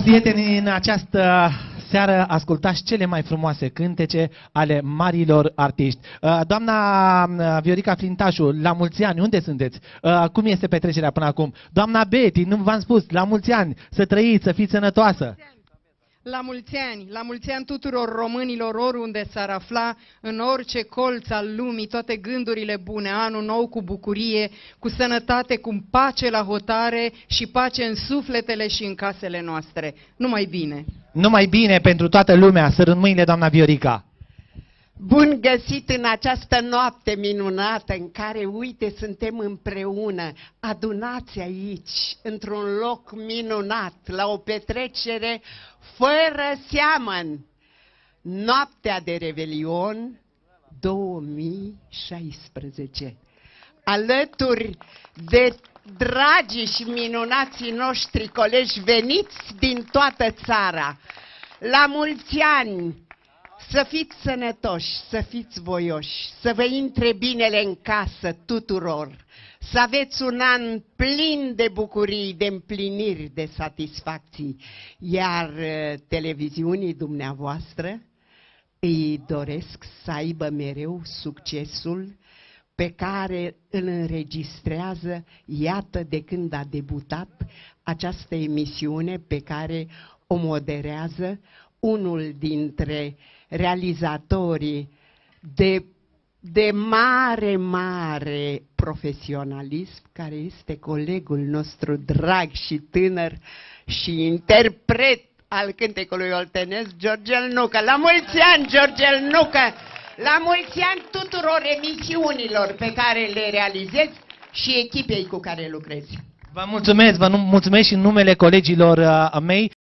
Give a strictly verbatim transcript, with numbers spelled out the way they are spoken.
prieteni, în această seară ascultați cele mai frumoase cântece ale marilor artiști. Doamna Viorica Flintașu, la mulți ani, unde sunteți? Cum este petrecerea până acum? Doamna Betty, nu v-am spus, la mulți ani, să trăiți, să fiți sănătoasă. La mulți ani, la mulți ani tuturor românilor, oriunde s-ar afla, în orice colț al lumii, toate gândurile bune, anul nou cu bucurie, cu sănătate, cu pace la hotare și pace în sufletele și în casele noastre. Numai bine! Numai bine pentru toată lumea, sărut mâinile, doamna Viorica! Bun găsit în această noapte minunată în care, uite, suntem împreună, adunați aici, într-un loc minunat, la o petrecere fără seamăn. Noaptea de Revelion două mii șaisprezece. Alături de dragii și minunații noștri colegi veniți din toată țara, la mulți ani! Să fiți sănătoși, să fiți voioși, să vă intre binele în casă tuturor, să aveți un an plin de bucurii, de împliniri, de satisfacții. Iar televiziunii dumneavoastră îi doresc să aibă mereu succesul pe care îl înregistrează, iată, de când a debutat această emisiune pe care o moderează unul dintre realizatorii de, de mare, mare profesionalism, care este colegul nostru drag și tânăr și interpret al cântecului oltenesc, Georgel Nucă. La mulți ani, Georgel Nucă! La mulți ani tuturor emisiunilor pe care le realizezi și echipei cu care lucrezi. Vă mulțumesc, vă mulțumesc și în numele colegilor mei.